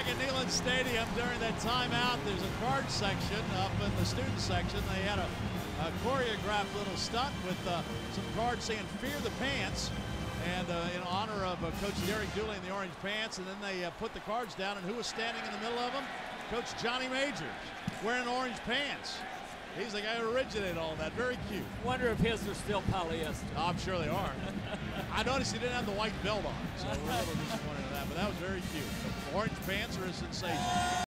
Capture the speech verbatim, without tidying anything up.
back at Neyland Stadium during that timeout. There's a card section up in the student section. They had a, a choreographed little stunt with uh, some cards saying "Fear the Pants," and uh, in honor of uh, Coach Dooley in the orange pants. And then they uh, put the cards down, and who was standing in the middle of them? Coach Johnny Majors, wearing orange pants. He's the guy who originated all that. Very cute. Wonder if his are still polyester. Oh, I'm sure they are. I noticed he didn't have the white belt on, so we're a little disappointed in that. But that was very cute. The orange pants are a sensation.